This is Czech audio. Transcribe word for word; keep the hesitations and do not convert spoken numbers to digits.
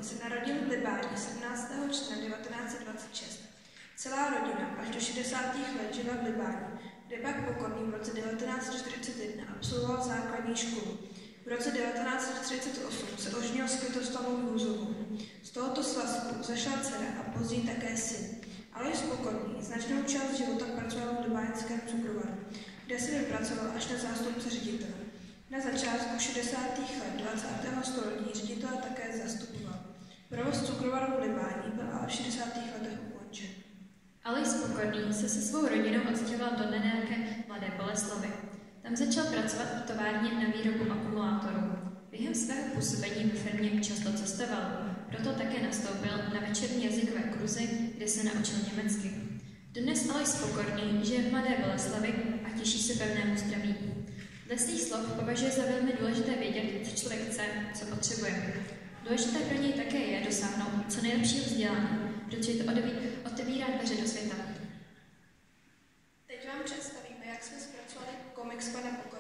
se narodil v Libáni sedmnáctého června devatenáct set dvacet šest. Celá rodina až do šedesátých let žila v Libáni, kde pak Pokorný v roce devatenáct set čtyřicet jedna absolvoval základní školu. V roce devatenáct set čtyřicet osm se oženil s Květoslavou Hůzovou. Z tohoto svazku zašla dcera a později také syn. Alois Pokorný značnou část života pracoval v libáňském cukrovaru, kde se vypracoval až na zástupce ředitele. Na začátku šedesátých let dvacátého století ředitele také zastupoval. Provoz cukrovaru v Libáni byl ale v šedesátých letech ukončen. Alois Pokorný se se svou rodinou odstěhoval do nedaleké Mladé Boleslavi. Tam začal pracovat v továrně na výrobu akumulátorů. Během svého působení ve firmě často cestoval, proto také nastoupil na večerní jazykové kurzy, kde se naučil německy. Dnes Alois Pokorný žije v Mladé Boleslavi a těší se pevnému zdraví. Dle svých slov považuje za velmi důležité vědět, co člověk chce, co potřebuje. Důležité pro něj také je dosáhnout co nejlepšího vzdělání, protože to otevírá dveře do světa. Teď vám představíme, jak jsme zpracovali komiks pana Pokorného.